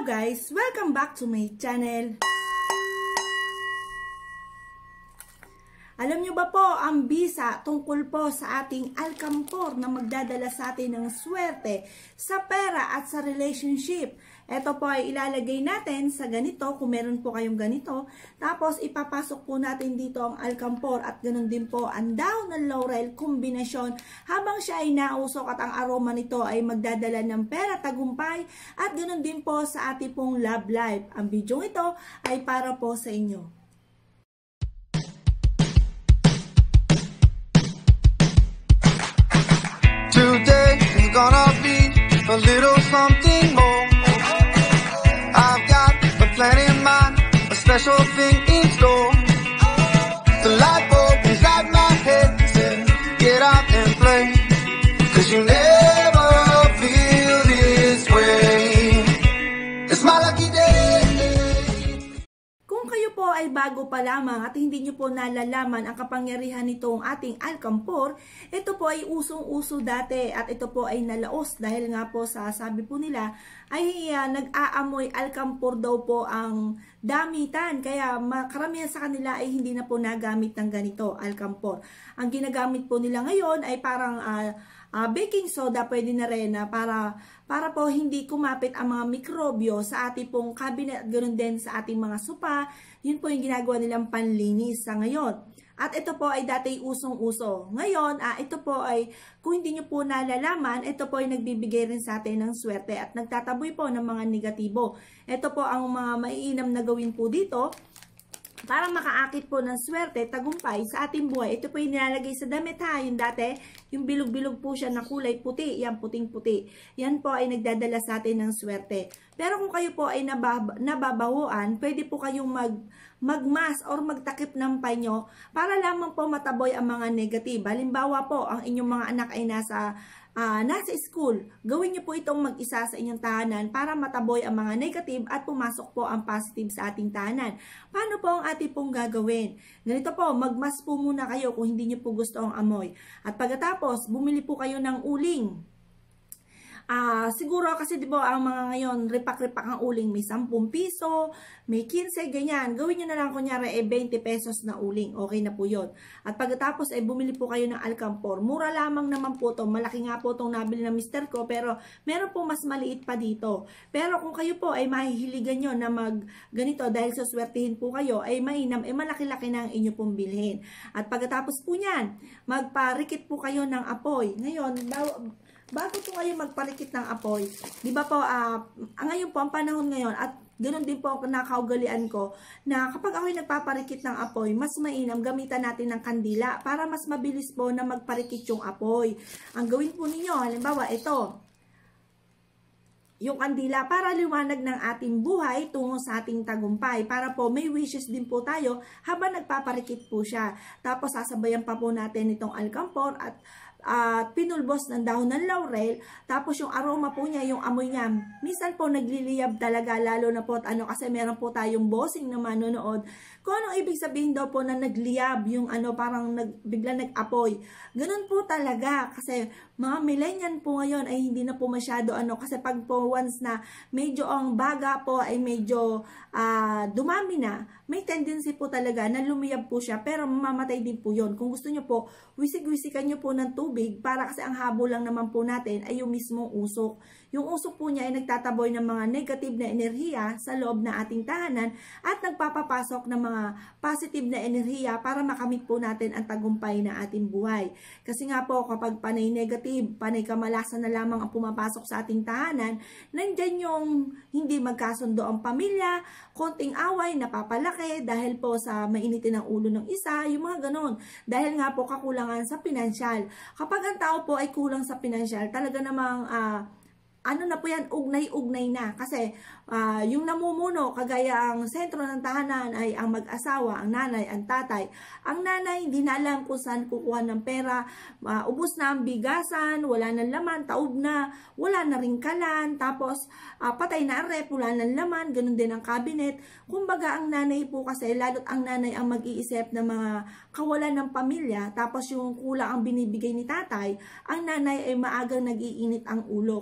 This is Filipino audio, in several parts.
Hello guys! Welcome back to my channel. Alam nyo ba po ang bisa tungkol po sa ating alkampor na magdadala sa atin ng swerte sa pera at sa relationship? Ito po ay ilalagay natin sa ganito kung meron po kayong ganito. Tapos ipapasok po natin dito ang alkampor at ganoon din po ang daon ng laurel kombinasyon habang siya ay nausok at ang aroma nito ay magdadala ng pera, tagumpay at ganoon din po sa ating pong love life. Ang video ito ay para po sa inyo. Today is gonna be a little something more. I've got a plan in mind, a special thing in store. The light bulb inside my head said, get out and play, 'cause you never feel this way. It's my lucky day. Kung kayo po ay bago pa lamang at hindi nyo po nalalaman ang kapangyarihan nitong ating alkampor, ito po ay usong-uso dati at ito po ay nalaos dahil nga po sa sabi po nila ay nag-aamoy alkampor daw po ang damitan. Kaya karamihan sa kanila ay hindi na po nagamit ng ganito, alkampor. Ang ginagamit po nila ngayon ay parang baking soda, pwede na rin para po hindi kumapit ang mga mikrobyo sa ating pong cabinet at ganoon din sa ating mga sopa. Yun po yung ginagawa nilang panlinis sa ngayon. At ito po ay dati usong-uso. Ngayon, ito po ay, kung hindi nyo po nalalaman, ito po ay nagbibigay rin sa atin ng swerte at nagtataboy po ng mga negatibo. Ito po ang mga maiinam na gawin po dito para makaakit po ng swerte, tagumpay sa ating buhay. Ito po yung nilalagay sa damit ha. Yung dati, yung bilog-bilog po siya na kulay puti. Yan, puting-puti. Yan po ay nagdadala sa atin ng swerte. Pero kung kayo po ay nababahuan, pwede po kayong magmas or magtakip ng panyo para lamang po mataboy ang mga negative. Halimbawa po, ang inyong mga anak ay nasa school, gawin niyo po itong mag-isa sa inyong tahanan para mataboy ang mga negative at pumasok po ang positive sa ating tahanan. Paano po ang ating pong gagawin? Ganito po, magmas po muna kayo kung hindi niyo po gusto ang amoy. At pagkatapos, bumili po kayo ng uling. Siguro kasi di ba ang mga ngayon ripak-ripak ang uling, may 10 piso, may 15, ganyan. Gawin nyo na lang kunyari 20 pesos na uling, okay na po yun. At pagkatapos bumili po kayo ng alkampor, mura lamang naman po to, malaki nga po itong nabili ng mister ko, pero meron po mas maliit pa dito. Pero kung kayo po ay mahihiligan nyo na ganito dahil suswertihin po kayo, ay mainam, malaki-laki na ang inyo pong bilhin. At pagkatapos po nyan, magparikit po kayo ng apoy. Ngayon, bago po kayo magparikit ng apoy, di ba po, ngayon po, ang panahon ngayon, at ganoon din po ang nakaugalian ko, na kapag ako'y nagpaparikit ng apoy, mas mainam gamitan natin ng kandila para mas mabilis po na magparikit yung apoy. Ang gawin po ninyo, halimbawa, ito, yung kandila para liwanag ng ating buhay tungo sa ating tagumpay. Para po may wishes din po tayo habang nagpaparikit po siya. Tapos sasabayan pa po natin itong alkampor at pinulbos ng dahon ng laurel, tapos yung aroma po niya, yung amoy niya, minsan po nagliliyab talaga, lalo na po kasi meron po tayong bossing na manonood. Kung anong ibig sabihin daw po na nagliyab, yung parang bigla nag-apoy. Ganun po talaga, kasi mga millennial po ngayon ay hindi na po masyado kasi pag po once na medyo ang baga po ay medyo dumami na, may tendency po talaga na lumiyab po siya, pero mamamatay din po yun. Kung gusto nyo po, wisik-wisikan nyo po ng tubig, para kasi ang habol lang naman po natin ay yung mismong usok. Yung usok po niya ay nagtataboy ng mga negative na enerhiya sa loob na ating tahanan at nagpapapasok ng mga positive na enerhiya para makamit po natin ang tagumpay na ating buhay. Kasi nga po, kapag panay negative, panay kamalasan na lamang ang pumapasok sa ating tahanan, nandyan yung hindi magkasundo ang pamilya, konting away, napapalaki dahil po sa mainitin ang ulo ng isa, yung mga ganon. Dahil nga po kakulangan sa pinansyal. Kapag ang tao po ay kulang sa pinansyal, talaga namang na po yan, ugnay-ugnay na. Kasi yung namumuno, kagaya ang sentro ng tahanan ay ang mag-asawa, ang nanay, ang tatay. Ang nanay, hindi na alam kung saan kukuha ng pera. Ubus na ang bigasan, wala nang laman, taob na, wala na ring kalan. Tapos, patay na ang rep, wala nang laman, ganun din ang cabinet. Kumbaga, ang nanay po kasi, lalo't ang nanay ang mag-iisip ng mga kawalan ng pamilya. Tapos, yung kulang ang binibigay ni tatay, ang nanay ay maagang nag-iinit ang ulo. Kasi mga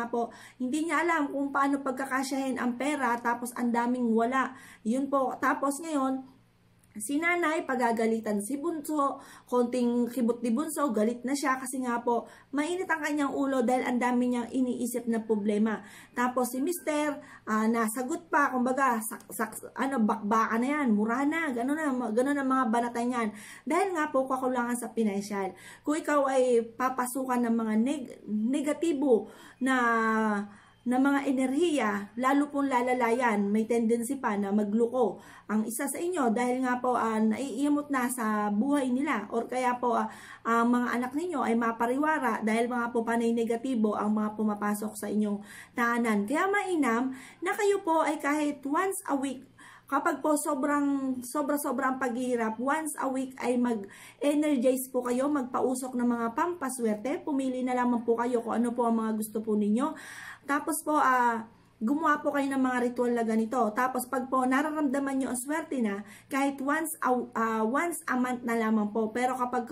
po, hindi niya alam kung paano pagkakasyahin ang pera, tapos ang daming wala. Yun po, tapos ngayon, si nanay, pagagalitan si bunso, konting kibot ni bunso, galit na siya kasi nga po, mainit ang kanyang ulo dahil ang dami niyang iniisip na problema. Tapos si mister, nasagot pa, kumbaga, bakbaka na yan, mura na, gano'n ang mga banatay niyan. Dahil nga po, kakulangan sa pinansyal. Kung ikaw ay papasukan ng mga negatibo na mga enerhiya, lalo pong lalalayan, may tendency pa na magluko ang isa sa inyo dahil nga po naiiyamot na sa buhay nila, or kaya po ang mga anak ninyo ay mapariwara dahil mga po panay negatibo ang mga pumapasok sa inyong tahanan. Kaya mainam na kayo po ay kahit once a week, kapag po sobrang paghihirap, once a week ay mag-energize po kayo, magpausok ng mga pampaswerte. Pumili na lamang po kayo kung ano po ang mga gusto po ninyo. Tapos po, gumawa po kayo ng mga ritual na ganito. Tapos pag po nararamdaman nyo ang swerte na, kahit once a month na lamang po. Pero kapag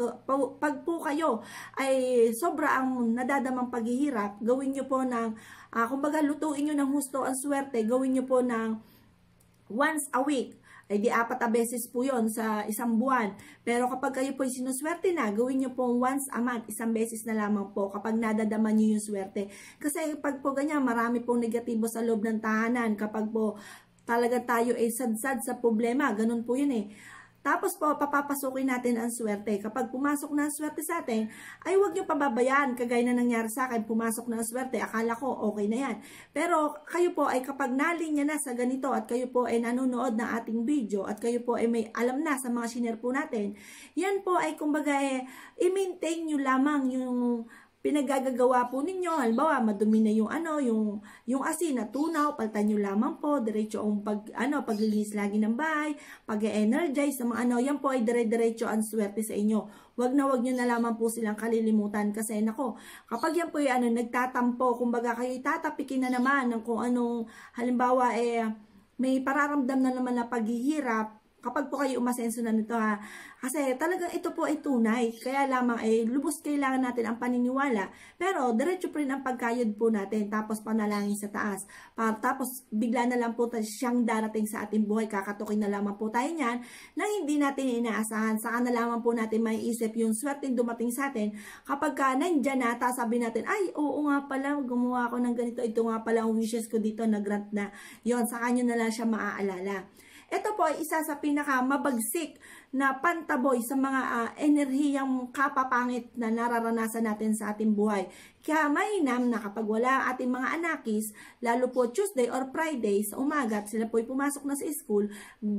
po kayo ay sobra ang nadadamang paghihirap, gawin nyo po ng, kumbaga lutuin nyo ng husto ang swerte, gawin nyo po ng once a week, ay di 4 beses po yon sa isang buwan. Pero kapag kayo po sinuswerte na, gawin nyo po once a month, 1 beses na lamang po kapag nadadama nyo yung swerte. Kasi pag po ganyan, marami pong negatibo sa loob ng tahanan. Kapag po talaga tayo ay sadsad sa problema, ganun po yun eh. Tapos po, papapasukin natin ang swerte. Kapag pumasok na ang swerte sa atin, ay huwag nyo pababayaan. Kagaya na nangyari sa akin, pumasok na ang swerte, akala ko okay na yan. Pero kayo po ay kapag nalinya na sa ganito at kayo po ay nanonood ng ating video at kayo po ay may alam na sa mga share po natin, yan po ay kumbaga i-maintain nyo lamang yung pinagagagawa po ninyo. Halimbawa, madumi na yung asin na tunaw, palitan nyo lamang po, diretso ang paglilinis lagi ng bahay, pag-energize, yan po ay dire-diretso ang swerte sa inyo. Wag nyo na lamang po silang kalilimutan kasi nako, kapag yan po ay nagtatampo, kumbaga kayo tatapikin na naman ng kung anong, halimbawa may pararamdam na naman na paghihirap, kapag po kayo umasenso na nito kasi talagang ito po ay tunay, kaya lamang ay lubos kailangan natin ang paniniwala, pero diretso pa rin ang pagkayod po natin, tapos panalangin sa taas, tapos bigla na lang po siyang darating sa ating buhay, kakatukin na lamang po tayo niyan, na hindi natin inaasahan, saka na lamang po natin maiisip yung swerteng dumating sa atin, kapag nandyan na, sabi natin, ay oo nga pala, gumawa ako ng ganito, ito nga pala ang wishes ko dito, nag-grant na, yon, saka nyo na lang siya maaalala. Ito po ay isa sa pinakamabagsik na pantaboy sa mga enerhiyang kapapangit na nararanasan natin sa ating buhay. Kaya mainam na kapag wala ating mga anakis, lalo po Tuesday or Friday sa umaga at sila po ay pumasok na sa school,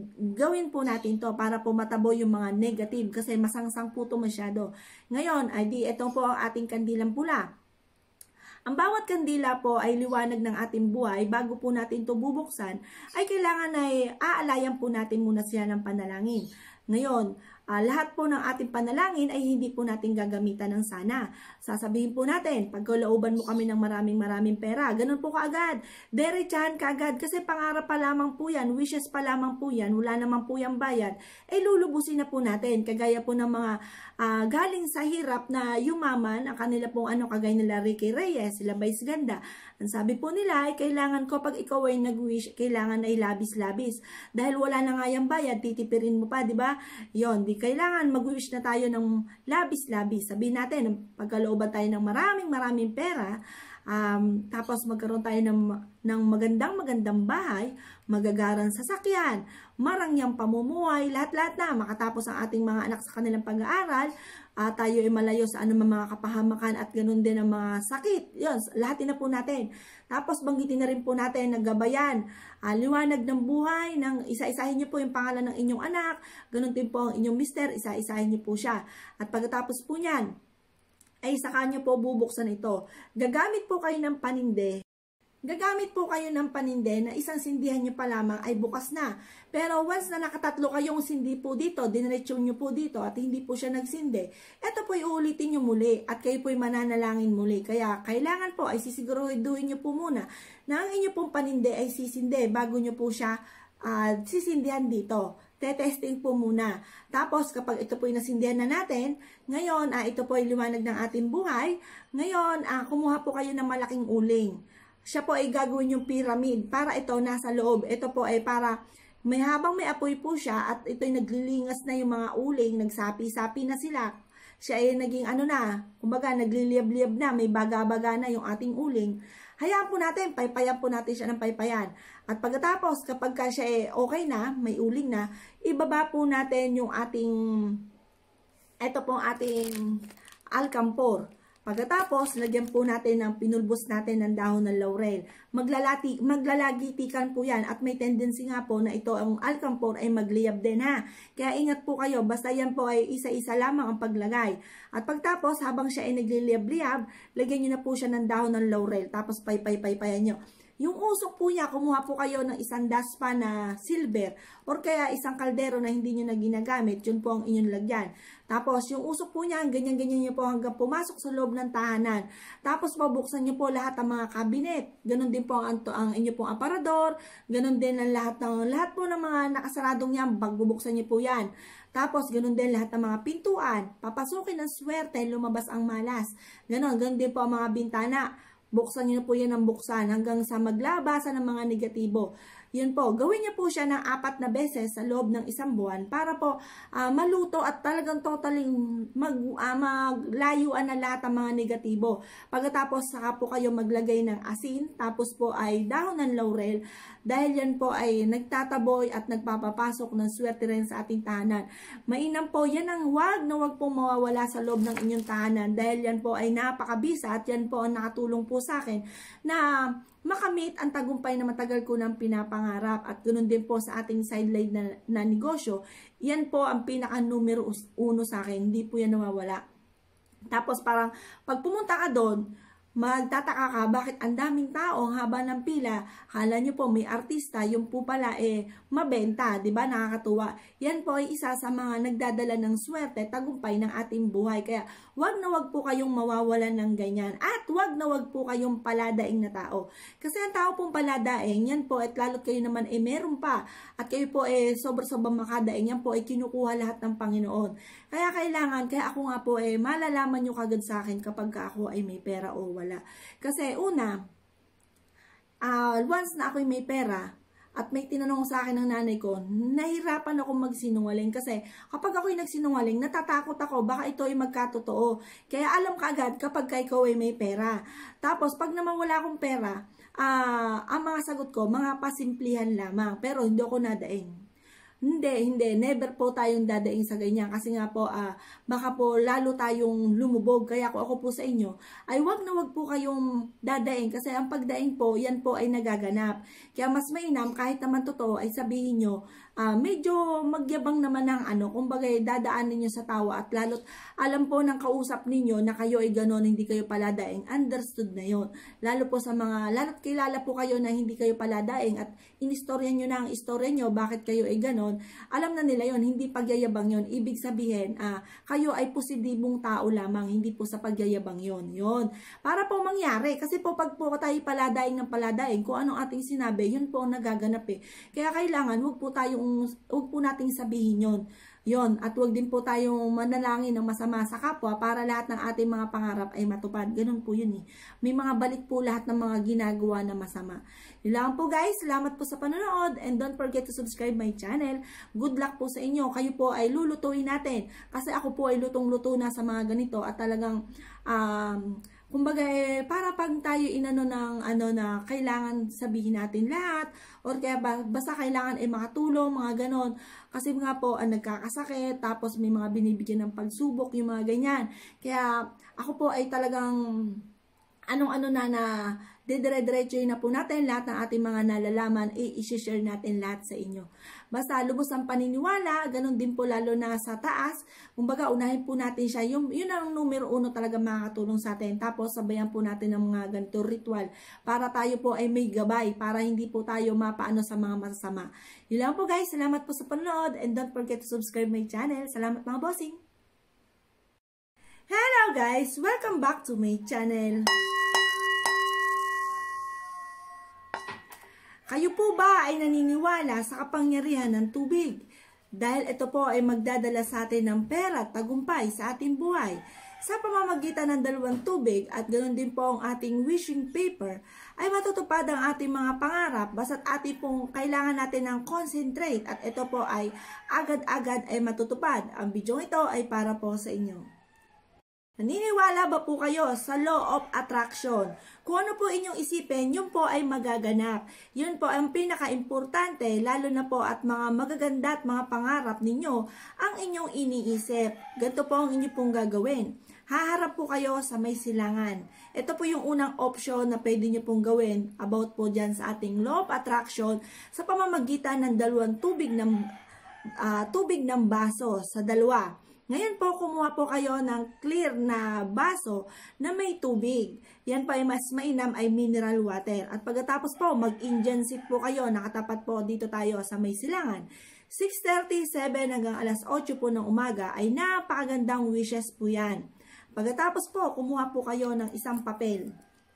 gawin po natin to para po mataboy yung mga negative kasi masangsang po ito masyado. Ngayon, ay ito po ang ating kandilang pula. Ang bawat kandila po ay liwanag ng ating buhay. Bago po natin ito bubuksan, ay kailangan ay aalayan po natin muna siya ng panalangin. Ngayon, lahat po ng ating panalangin ay hindi po natin gagamitan ng sana. Sasabihin po natin, pagkalooban mo kami ng maraming pera, ganun po kaagad. Diretsahan kaagad kasi pangarap pa lamang po yan, wishes pa lamang po yan, wala naman po yung bayad. Lulubusin na po natin. Kagaya po ng mga galing sa hirap na yumaman, ang kanila pong kagaya nila Ricky Reyes, sila Vice Ganda. Ang sabi po nila ay kailangan ko pag ikaw ay nag-wish, kailangan ay labis-labis. Dahil wala na nga yung bayad, titipirin mo pa, di ba? Yon, di kailangan mag-wish na tayo ng labis-labis. Sabihin natin, pagkalooban tayo ng maraming pera, tapos magkaroon tayo ng magandang bahay, magagarang sasakyan, marangyang pamumuhay, lahat-lahat na, makatapos ang ating mga anak sa kanilang pag-aaral, tayo ay malayo sa mga kapahamakan at ganun din ang mga sakit. Yun, lahatin na po natin. Tapos banggitin na rin po natin, naggabayan, liwanag ng buhay, isa-isahin niyo po yung pangalan ng inyong anak, ganun din po ang inyong mister, isa-isahin niyo po siya. At pagkatapos po niyan, ay saka nyo po bubuksan ito. Gagamit po kayo ng paninde. Gagamit po kayo ng paninde na isang sindihan nyo pa lamang ay bukas na. Pero once na nakatatlo kayong sindi po dito, diniretsyon nyo po dito at hindi po siya nagsindi, ito po uulitin nyo muli at kayo po mananalangin muli. Kaya kailangan po ay sisiguraduhin nyo po muna na ang inyo pong paninde ay sisindi bago nyo po siya sisindihan dito. Tetesting po muna. Tapos, kapag ito po ay nasindihan na natin, ngayon, ito po ay liwanag ng ating buhay. Ngayon, kumuha po kayo ng malaking uling. Siya po ay gagawin yung pyramid para ito nasa loob. Ito po ay para habang may apoy po siya at ito ay naglilingas na yung mga uling, nagsapi-sapi na sila. Siya ay naging kumbaga nagliliyab-liyab na, may baga-baga na yung ating uling. Hayaan po natin, paypayan po natin siya ng paypayan. At pagkatapos, kapag siya ay okay na, may uling na, ibaba po natin yung ito po ating alcampor. Pagkatapos, lagyan po natin ng pinulbos natin ng dahon ng laurel. Maglalagitikan po yan at may tendency nga po na ito ang alcampor ay magliyab din ha. Kaya ingat po kayo, basta yan po ay isa-isa lamang ang paglagay. At pagtapos, habang siya ay nagliliyab-liyab, lagyan nyo na po siya ng dahon ng laurel. Tapos paypayan nyo. Yung usok po niya, kumuha po kayo ng isang daspan na silver or kaya isang kaldero na hindi nyo na ginagamit, yun po ang inyong lagyan. Tapos yung usok po niya, ganyan-ganyan nyo po hanggang pumasok sa loob ng tahanan. Tapos pabuksan nyo po lahat ng mga kabinet. Ganon din po ang inyo pong aparador, ganon din ang lahat po ng mga nakasaradong yan, bubuksan nyo po yan. Tapos, ganun din lahat ng mga pintuan. Papasukin ng swerte, lumabas ang malas. Ganon din po ang mga bintana. Buksan nyo na po yan ng buksan hanggang sa maglabasan ng mga negatibo. Yun po, gawin niyo po siya ng 4 na beses sa loob ng 1 buwan para po maluto at talagang totaling maglayuan na lahat ng mga negatibo. Pagkatapos, saka po kayo maglagay ng asin, tapos po ay dahon ng laurel dahil yan po ay nagtataboy at nagpapapasok ng swerte rin sa ating tahanan. Mainam po, yan ang wag pong mawawala sa loob ng inyong tahanan dahil yan po ay napakabisa at yan po ang nakatulong po sa akin na makamit ang tagumpay na matagal ko nang pinapangarap at ganoon din po sa ating sideline na negosyo. Yan po ang pinaka numero 1 sa akin, hindi po yan nawawala. Tapos parang pag pumunta ka doon, magtataka ka bakit ang daming tao ang haba ng pila. Akala nyo po may artista, yung po pala mabenta, 'di ba? Nakakatuwa. Yan po ay isa sa mga nagdadala ng swerte, tagumpay ng ating buhay. Kaya wag na wag po kayong mawawalan ng ganyan at wag na wag po kayong paladaing na tao. Kasi ang tao pong paladaing, yan po at lalo't kayo naman meron pa at kayo po sobrang makadaing, yan po ay kinukuha lahat ng Panginoon. Kaya ako nga po malalaman nyo kagad sa akin kapag ako ay may pera o wala. Kasi una, once na ako may pera at may tinanong sa akin ng nanay ko, nahirapan ako magsinungaling kasi kapag ako'y nagsinungaling, natatakot ako, baka ito ay magkatotoo. Kaya alam ka agad kapag ikaw ay may pera. Tapos pag naman wala akong pera, ang mga sagot ko, mga pasimplihan lamang, pero hindi ako nadaing. Hindi, never po tayong dadaing sa ganyan kasi nga po, baka po lalo tayong lumubog. Kaya ako po sa inyo, ay wag na wag po kayong dadaing kasi ang pagdaing po, yan po ay nagaganap. Kaya mas mainam, kahit naman totoo, ay sabihin nyo, medyo magyabang naman ng kumbaga dadaan ninyo sa tawa at lalo't alam po ng kausap ninyo na kayo ay ganon, hindi kayo paladaing, understood na yon. Lalo't kilala po kayo na hindi kayo paladaing at inistorya nyo na ang istorya nyo, bakit kayo ay ganon, alam na nila yon, hindi pagyayabang yon. Ibig sabihin, kayo ay positibong tao lamang, hindi po sa pagyayabang yon. Para po mangyari, kasi po pag po tayo paladaing ng paladaing, kung anong ating sinabi, yun po ang nagaganap Kaya kailangan, wag po nating sabihin yon. At wag din po tayong manalangin ng masama sa kapwa para lahat ng ating mga pangarap ay matupad. Ganun po yun May mga balik po lahat ng mga ginagawa na masama. Yun lang po guys. Salamat po sa panonood and don't forget to subscribe my channel. Good luck po sa inyo. Kayo po ay lulutuin natin. Kasi ako po ay lutong-luto na sa mga ganito at talagang kumbaga para pag tayo na kailangan sabihin natin lahat or kaya basta kailangan makatulong, mga ganon. Kasi nga po nagkakasakit, tapos may mga binibigyan ng pagsubok, yung mga ganyan. Kaya ako po ay talagang dire-diretso na po natin lahat ng ating mga nalalaman, i-share natin lahat sa inyo. Basta lubos ang paniniwala, ganun din po lalo na sa taas. Kumbaga, unahin po natin siya. Yun ang numero 1 talaga makakatulong sa atin. Tapos, sabayan po natin ng mga ganito ritual para tayo po ay may gabay, para hindi po tayo mapaano sa mga masasama. Yun lang po guys. Salamat po sa panonood and don't forget to subscribe my channel. Salamat mga bossing! Hello guys! Welcome back to my channel. Kayo po ba ay naniniwala sa kapangyarihan ng tubig? Dahil ito po ay magdadala sa atin ng pera at tagumpay sa ating buhay. Sa pamamagitan ng dalawang tubig at ganoon din po ang ating wishing paper, ay matutupad ang ating mga pangarap basta't ating pong kailangan natin ng concentrate at ito po ay agad-agad ay matutupad. Ang video ito ay para po sa inyo. Naniniwala ba po kayo sa law of attraction? Kung ano po inyong isipin, yun po ay magaganap. Yun po ang pinaka-importante, lalo na po at mga magaganda at mga pangarap ninyo ang inyong iniisip. Ganito po ang inyo pong gagawin. Haharap po kayo sa may silangan. Ito po yung unang option na pwede nyo pong gawin about po dyan sa ating law of attraction sa pamamagitan ng dalawang tubig ng baso sa dalawa. Ngayon po, kumuha po kayo ng clear na baso na may tubig. Yan po ay mas mainam ay mineral water. At pagkatapos po, mag-Indian sip po kayo. Nakatapat po dito tayo sa may silangan. 6:37 hanggang alas 8 po ng umaga ay napakagandang wishes po yan. Pagkatapos po, kumuha po kayo ng isang papel.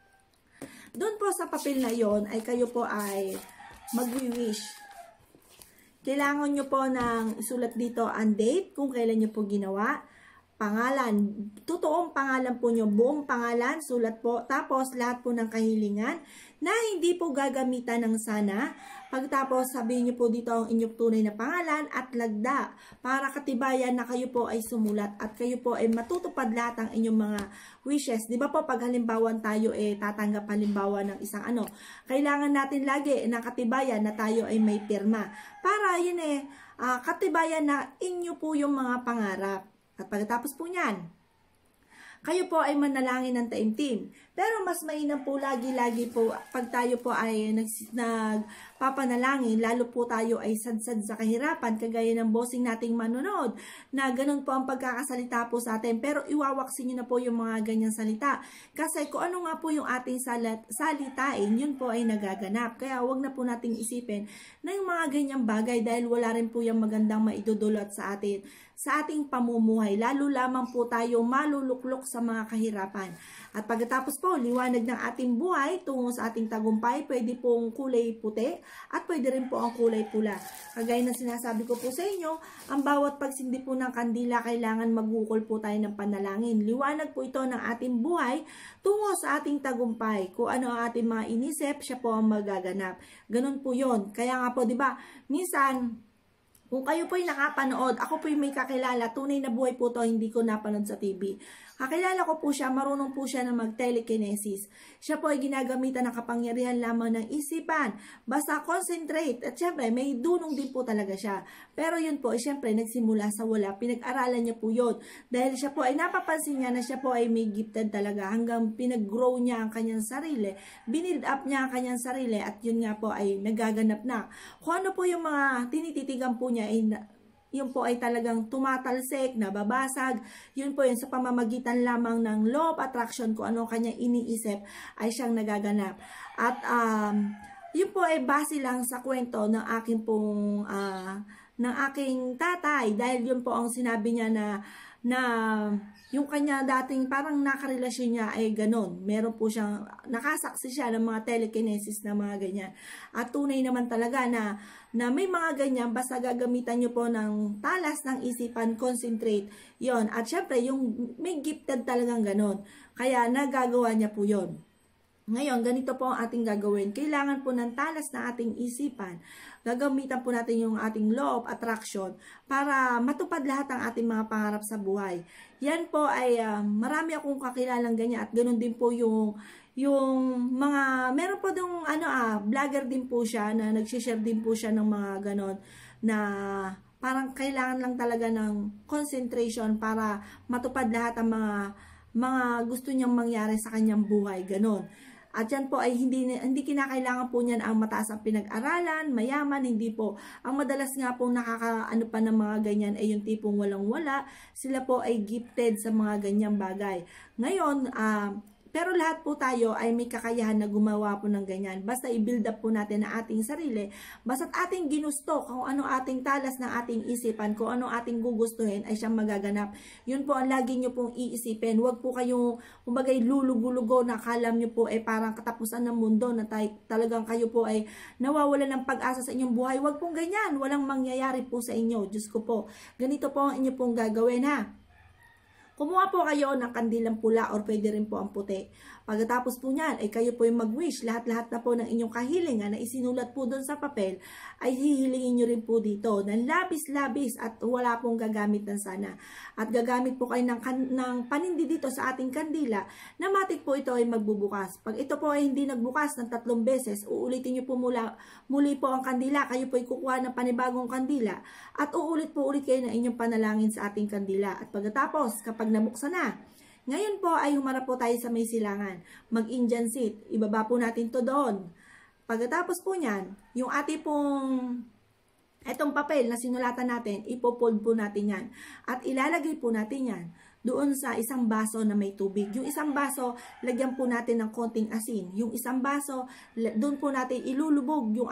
Doon po sa papel na yon ay kayo po ay mag-wish. Kailangan nyo po ng isulat dito ang date kung kailan nyo po ginawa, pangalan, totoong pangalan po nyo, buong pangalan, sulat po, tapos lahat po ng kahilingan na hindi po gagamitan ng sana. Pagkatapos sabihin nyo po dito ang inyong tunay na pangalan at lagda para katibayan na kayo po ay sumulat at kayo po ay matutupad lahat ang inyong mga wishes. Di ba po pag halimbawa tayo tatanggap halimbawa ng isang kailangan natin lagi na katibayan na tayo ay may pirma para yun katibayan na inyo po yung mga pangarap. At pagkatapos po niyan, kayo po ay manalangin ng taimtim. Pero mas mainam po lagi-lagi po pag tayo po ay nagpapanalangin, lalo po tayo ay sadsad sa kahirapan, kagaya ng bossing nating manonood, na ganun po ang pagkakasalita po sa atin. Pero iwawaksin nyo na po yung mga ganyang salita. Kasi kung ano nga po yung ating salitain, yun po ay nagaganap. Kaya wag na po nating isipin na yung mga ganyang bagay dahil wala rin po yung magandang maidudulot sa atin, sa ating pamumuhay. Lalo lamang po tayo maluluklok sa mga kahirapan. At pagkatapos po, liwanag ng ating buhay tungo sa ating tagumpay, pwede pong kulay puti at pwede rin po ang kulay pula. Kagaya ng sinasabi ko po sa inyo, ang bawat pagsindi po ng kandila, kailangan magukol po tayo ng panalangin. Liwanag po ito ng ating buhay tungo sa ating tagumpay. Kung ano ang ating mga inisip, siya po ang magaganap. Ganun po yon. Kaya nga po, di ba, minsan, kung kayo po'y nakapanood, ako po'y may kakilala, tunay na buhay po to, hindi ko napanood sa TV. Kakilala ko po siya, marunong po siya na mag-telekinesis. Siya po ay ginagamitan ng kapangyarihan lamang ng isipan. Basta concentrate. At syempre, may dunong din po talaga siya. Pero yun po, syempre, nagsimula sa wala. Pinag-aralan niya po yun. Dahil siya po ay napapansin niya na siya po ay may gifted talaga. Hanggang pinag-grow niya ang kanyang sarili. Binild up niya ang kanyang sarili. At yun nga po ay nagaganap na. Kung ano po yung mga tinititigan po niya ay yun po ay talagang tumatalsik, nababasag. Yun po yun sa pamamagitan lamang ng law of attraction, kung ano kanya iniisip ay siyang nagaganap. At yun po ay base lang sa kwento ng aking pong ng aking tatay, dahil yun po ang sinabi niya na yung kanya dating parang nakarelasyon niya ay ganon. Meron po siyang, nakasaksi siya ng mga telekinesis na mga ganyan. At tunay naman talaga na may mga ganyan, basta gagamitan nyo po ng talas ng isipan, concentrate, yon. At syempre, yung may gifted talagang ganon. Kaya nagagawa niya po yon. Ngayon, ganito po ang ating gagawin. Kailangan po ng talas na ating isipan. Gagamitan po natin yung ating law of attraction para matupad lahat ng ating mga pangarap sa buhay. Yan po ay marami akong kakilalang ganyan at ganoon din po yung mga, meron po yung vlogger din po siya na nagsishare din po siya ng mga ganon na parang kailangan lang talaga ng concentration para matupad lahat ang mga gusto niyang mangyari sa kanyang buhay, ganon. At yan po ay hindi kinakailangan po niyan ang mataas ang pinag-aralan, mayaman, hindi po. Ang madalas nga po nakakaano pa ng mga ganyan ay yung tipong walang-wala. Sila po ay gifted sa mga ganyang bagay. Ngayon, Pero lahat po tayo ay may kakayahan na gumawa po ng ganyan. Basta i-build up po natin ang ating sarili. Basta't ating ginusto kung ano ating talas ng ating isipan, kung ano ating gugustuhin ay siyang magaganap. Yun po ang lagi nyo pong iisipin. Huwag po kayong kumbagay lulugulugo na kalam nyo po ay parang katapusan ng mundo na talagang kayo po ay nawawala ng pag-asa sa inyong buhay. Huwag pong ganyan. Walang mangyayari po sa inyo. Diyos ko po. Ganito po ang inyo pong gagawin ha. Kumuha po kayo ng kandilang pula or pwede rin po ang puti. Pagkatapos po niyan, ay kayo po yung mag-wish. Lahat-lahat na po ng inyong kahilingan na isinulat po doon sa papel, ay hihilingin nyo rin po dito ng labis-labis at wala pong gagamit ng sana. At gagamit po kayo ng panindi dito sa ating kandila na matik po ito ay magbubukas. Pag ito po ay hindi nagbukas ng 3 beses, uulitin nyo po muli po ang kandila. Kayo po ay kukuha ng panibagong kandila at uulit po ulit kayo ng inyong panalangin sa ating kandila. At pagkatapos, kapag nabuksan na, ngayon po ay humarap po tayo sa may silangan. Mag-Indian seat. Ibaba po natin to doon. Pagkatapos po niyan, yung ating pong etong papel na sinulatan natin, ipopold po natin yan. At ilalagay po natin yan doon sa isang baso na may tubig. Yung isang baso, lagyan po natin ng konting asin. Yung isang baso, doon po natin ilulubog yung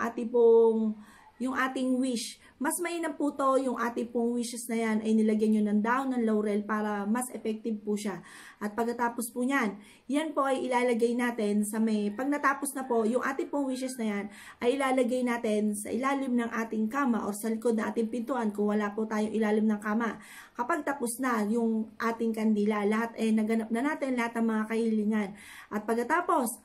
ating wish. Mas mainam po to, yung ating pong wishes na yan ay nilagyan nyo ng daon ng laurel para mas effective po siya. At pagkatapos po yan, yan po ay ilalagay natin sa pag natapos na po, yung ating pong wishes na yan ay ilalagay natin sa ilalim ng ating kama or sa likod ng ating pintuan kung wala po tayong ilalim ng kama. Kapag tapos na yung ating kandila, lahat ay naganap na natin lahat ng mga kahilingan. At pagkatapos,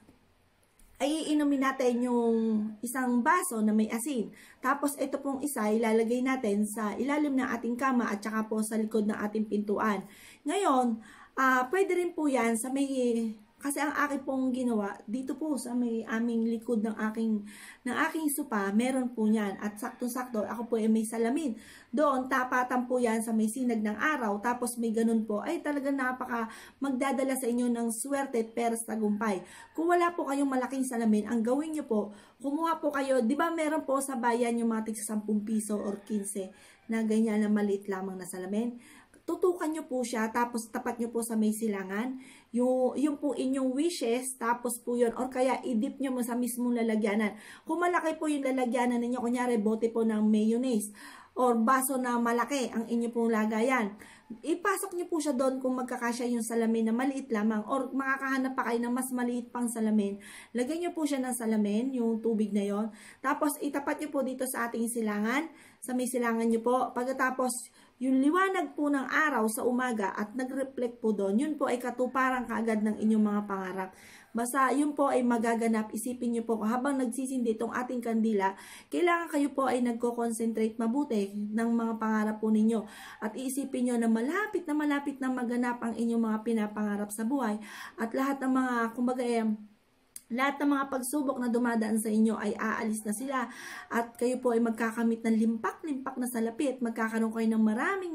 ay iinumin natin yung isang baso na may asin. Tapos ito pong isa ilalagay natin sa ilalim ng ating kama at saka po sa likod ng ating pintuan. Ngayon, pwede rin po yan sa may, kasi ang aking pong ginawa, dito po sa may aming likod ng aking sopa, meron po yan. At saktong-sakto, ako po ay may salamin. Doon, tapatan po yan sa may sinag ng araw. Tapos may ganun po, ay talagang napaka magdadala sa inyo ng swerte at peras tagumpay. Kung wala po kayong malaking salamin, ang gawin nyo po, kumuha po kayo, di ba meron po sa bayan yung mga tig 10 piso or 15 na ganyan na maliit lamang na salamin? Tutukan nyo po siya, tapos tapat nyo po sa may silangan, yung po inyong wishes, tapos po yun, or kaya i-dip nyo mo sa mismong lalagyanan. Kung malaki po yung lalagyanan ninyo, kunyari bote po ng mayonnaise, or baso na malaki ang inyo pong lagayan, ipasok nyo po siya doon kung magkakasya yung salamin na maliit lamang, or makakahanap pa kayo ng mas maliit pang salamin. Lagyan nyo po siya ng salamin, yung tubig na yon. Tapos itapat nyo po dito sa ating silangan, sa may silangan nyo po. Pagkatapos, yung liwanag po ng araw sa umaga at nag-reflect po doon, yun po ay katuparan kaagad ng inyong mga pangarap. Basta yun po ay magaganap. Isipin nyo po habang nagsisindi itong ating kandila, kailangan kayo po ay nagko-concentrate mabuti ng mga pangarap po ninyo. At iisipin nyo na malapit na maganap ang inyong mga pinapangarap sa buhay. At lahat ng mga, kumbaga lahat ng mga pagsubok na dumadaan sa inyo ay aalis na sila at kayo po ay magkakamit ng limpak-limpak na salapi at magkakaroon kayo ng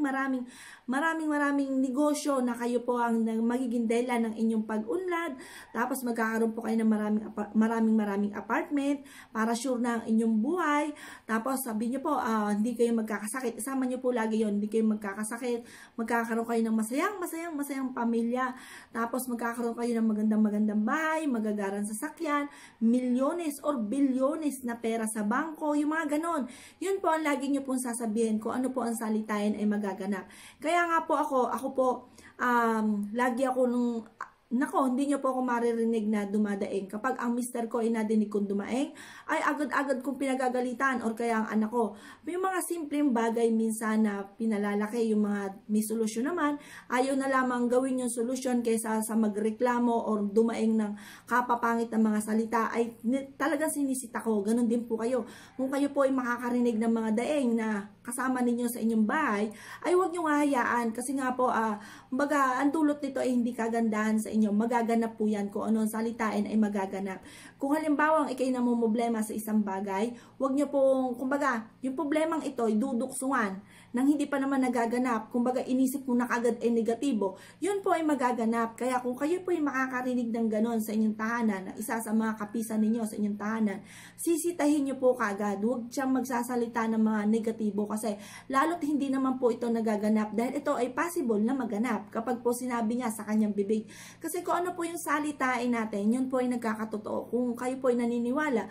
maraming negosyo na kayo po ang magiging dahilan ng inyong pag-unlad. Tapos magkakaroon po kayo ng maraming apartment para sure na ang inyong buhay. Tapos sabi nyo po, hindi kayo magkakasakit. Isama nyo po lagi yon, hindi kayo magkakasakit. Magkakaroon kayo ng masayang pamilya. Tapos magkakaroon kayo ng magandang bahay, magagaran sa sakyan, milyones or bilyones na pera sa bangko, yung mga ganon. Yun po ang lagi nyo pong sasabihin kung ano po ang salitain ay magaganap. Kaya nga po ako po, lagi ako hindi nyo po ako maririnig na dumadaing. Kapag ang mister ko ay nadinig kong dumaing, ay agad-agad kong pinagagalitan or kaya ang anak ko. May mga simpleng bagay minsan na pinalalaki, yung mga may solusyon naman, ayaw na lamang gawin yung solusyon kaysa sa magreklamo or dumaing ng kapapangit na mga salita, ay talagang sinisita ko. Ganon din po kayo. Kung kayo po ay makakarinig ng mga daing na kasama ninyo sa inyong bahay, ay huwag nyo hahayaan. Kasi nga po, baga, ang dulot nito ay hindi kagandahan sa inyo. Magaganap po yan. Kung ano ang salitain ay magaganap. Kung halimbawa ikay namumblema sa isang bagay, huwag nyo pong, kumbaga, yung problemang ito ay duduksungan nang hindi pa naman nagaganap. Kumbaga, inisip mo na kagad ay negatibo. Yun po ay magaganap. Kaya kung kayo po ay makakarinig ng ganon sa inyong tahanan, na isa sa mga kapisan ninyo sa inyong tahanan, sisitahin nyo po kagad. Huwag siyang magsasalita ng mga negatibo kasi lalo't hindi naman po ito nagaganap dahil ito ay possible na maganap kapag po sinabi niya sa kanyang bibig. Kasi Kasi kung ano po yung salitain natin, yun po ay nagkakatotoo. Kung kayo po ay naniniwala,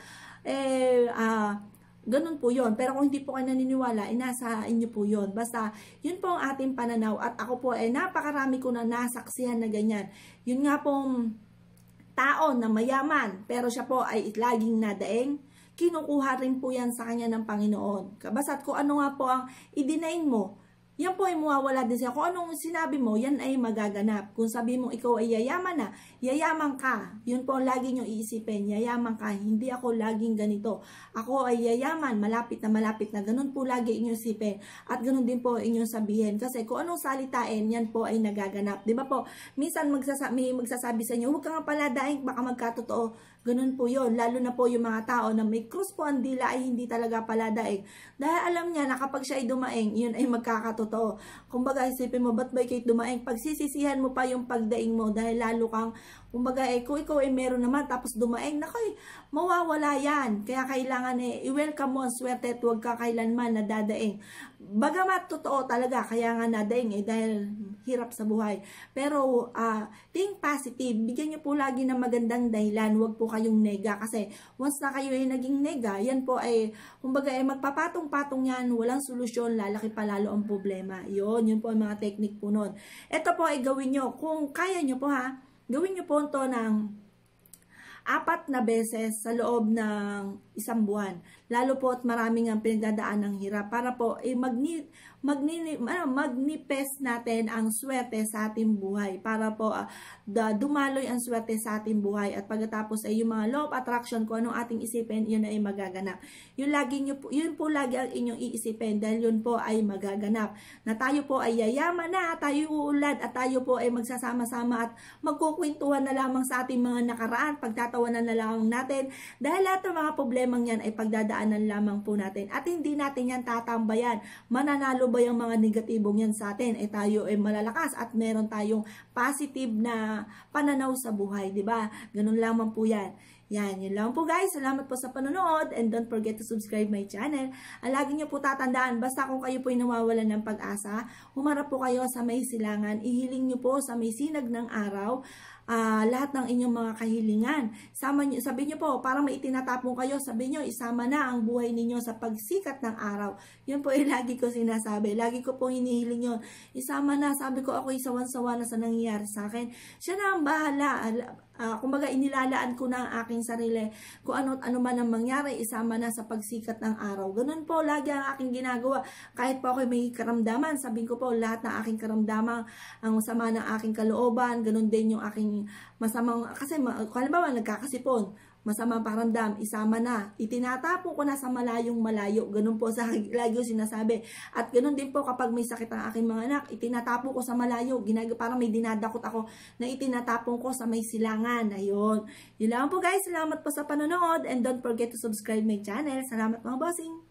ganun po yun. Pero kung hindi po kayo naniniwala, nasa inyo po yun. Basta, yun po ang ating pananaw. At ako po napakarami ko na nasaksihan na ganyan. Yun nga pong tao na mayaman, pero siya po ay laging nadaing, kinukuha rin po yan sa kanya ng Panginoon. Basta't kung ano nga po ang i-deny mo, yan po ay mawawala din siya. Kung anong sinabi mo, yan ay magaganap. Kung sabi mo ikaw ay yayaman na, yayaman ka. Yun po ang lagi nyo iisipin, yayaman ka. Hindi ako laging ganito. Ako ay yayaman, malapit na. Ganun po lagi inyong isipin. At ganun din po inyong sabihin. Kasi kung anong salitain, yan po ay nagaganap. Di ba po? Minsan may magsasabi sa inyo, huwag ka nga pala daing, baka magkatotoo. Ganun po yun, lalo na po yung mga tao na may krus po ang dila ay hindi talaga pala daing. Dahil alam niya na kapag siya ay dumaing, yun ay magkakatotoo. Kumbaga isipin mo, ba't ba kayo dumaing? Pagsisisihan mo pa yung pagdaing mo dahil lalo kang, kumbaga kung ikaw ay meron naman tapos dumaing, nakoy, mawawala yan. Kaya kailangan i-welcome mo ang swerte at huwag ka kailanman na dadaing. Bagamat totoo talaga, kaya nga nadaing dahil hirap sa buhay. Pero think positive, bigyan niyo po lagi ng magandang dahilan, huwag po kayong nega. Kasi once na kayo ay naging nega, yan po ay, kumbaga magpapatong-patong yan, walang solusyon, lalaki pa lalo ang problema. Yun po ang mga technique po nun. Ito po ay gawin nyo, kung kaya nyo po gawin nyo po ito ng 4 na beses sa loob ng 1 buwan. Lalo po at maraming ang pinagdadaan ng hirap para po magnipes natin ang swerte sa ating buhay. Para po dumaloy ang swerte sa ating buhay. At pagkatapos ay yung mga law of attraction, kung anong ating isipin, yun ay magaganap. Yun po lagi ang inyong iisipin dahil yun po ay magaganap. Na tayo po ay yayaman na, tayo uulad at tayo po ay magsasama-sama at magkukwentuhan na lamang sa ating mga nakaraan, pagtatawanan na lamang natin dahil lahat ng mga problemang yan ay pagdadaanan lamang po natin at hindi natin yan tatambayan. Mananalo ba yung mga negatibong yan sa atin? Tayo ay malalakas at meron tayong positive na pananaw sa buhay, di ba? Ganun lamang po yan. Yun lang po guys. Salamat po sa panonood and don't forget to subscribe my channel. Lagi nyo po tatandaan, basta kung kayo po ay nawawalan ng pag-asa, humarap po kayo sa may silangan, ihiling nyo po sa may sinag ng araw, lahat ng inyong mga kahilingan. Sabihin nyo po, parang may itinatapong kayo, sabihin nyo, isama na ang buhay ninyo sa pagsikat ng araw. Yun po ay lagi ko sinasabi. Lagi ko po hinihiling yun. Isama na, sabi ko ako isawan-sawa na sa nangyayari sa akin. Siya na ang bahala. Kumbaga inilalaan ko na ang aking sarili. Kung ano man ang mangyari, isama na sa pagsikat ng araw. Ganun po lagi ang aking ginagawa. Kahit po ako may karamdaman, sabihin ko po lahat ng aking karamdaman, ang sama ng aking kalooban, ganun din yung aking masamang, kasi halimbawa nagkakasipon, masamang pakiramdam, isama na, itinatapon ko na sa malayong malayo. Ganun po sa lagi ko sinasabi. At ganun din po kapag may sakit ang aking mga anak, itinatapon ko sa malayo. Parang may dinadakot ako na itinatapon ko sa may silangan. Ayun. Yun lang po guys. Salamat po sa panonood and don't forget to subscribe my channel. Salamat mga bossing.